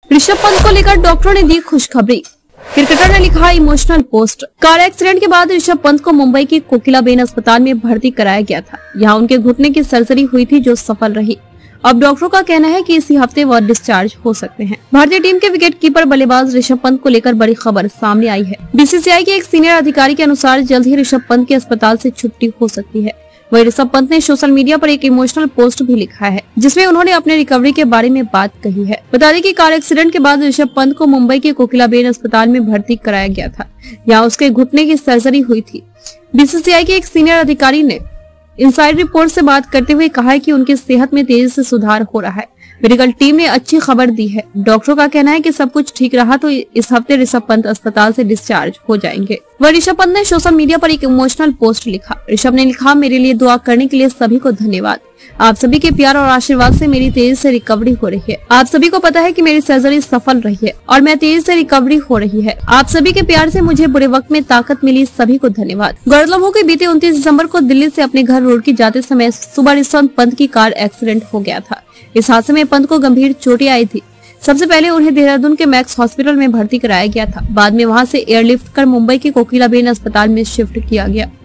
ऋषभ पंत को लेकर डॉक्टरों ने दी खुशखबरी। क्रिकेटर ने लिखा इमोशनल पोस्ट। कार एक्सीडेंट के बाद ऋषभ पंत को मुंबई की कोकिलाबेन अस्पताल में भर्ती कराया गया था। यहां उनके घुटने की सर्जरी हुई थी जो सफल रही। अब डॉक्टरों का कहना है कि इसी हफ्ते वह डिस्चार्ज हो सकते हैं। भारतीय टीम के विकेटकीपर बल्लेबाज ऋषभ पंत को लेकर बड़ी खबर सामने आई है। बीसीसीआई के एक सीनियर अधिकारी के अनुसार जल्द ही ऋषभ पंत की अस्पताल से छुट्टी हो सकती है। वहीं ऋषभ पंत ने सोशल मीडिया पर एक इमोशनल पोस्ट भी लिखा है, जिसमें उन्होंने अपने रिकवरी के बारे में बात कही है। बता दें कि कार एक्सीडेंट के बाद ऋषभ पंत को मुंबई के कोकिलाबेन अस्पताल में भर्ती कराया गया था। यहाँ उसके घुटने की सर्जरी हुई थी। बीसीसीआई के एक सीनियर अधिकारी ने इनसाइड रिपोर्ट से बात करते हुए कहा है कि उनकी सेहत में तेजी से सुधार हो रहा है। मेडिकल टीम ने अच्छी खबर दी है। डॉक्टरों का कहना है कि सब कुछ ठीक रहा तो इस हफ्ते ऋषभ पंत अस्पताल से डिस्चार्ज हो जाएंगे। वह ऋषभ पंत ने सोशल मीडिया पर एक इमोशनल पोस्ट लिखा। ऋषभ ने लिखा, मेरे लिए दुआ करने के लिए सभी को धन्यवाद। आप सभी के प्यार और आशीर्वाद से मेरी तेजी से रिकवरी हो रही है। आप सभी को पता है कि मेरी सर्जरी सफल रही है और मैं तेजी से रिकवरी हो रही है। आप सभी के प्यार से मुझे बुरे वक्त में ताकत मिली, सभी को धन्यवाद। गौरतलब हो कि बीते 29 दिसंबर को दिल्ली से अपने घर रोड की जाते समय सुबह ऋषभ पंत की कार एक्सीडेंट हो गया था। इस हादसे में पंत को गंभीर चोटें आई थी। सबसे पहले उन्हें देहरादून के मैक्स हॉस्पिटल में भर्ती कराया गया था। बाद में वहां से एयरलिफ्ट कर मुंबई के कोकिलाबेन अस्पताल में शिफ्ट किया गया।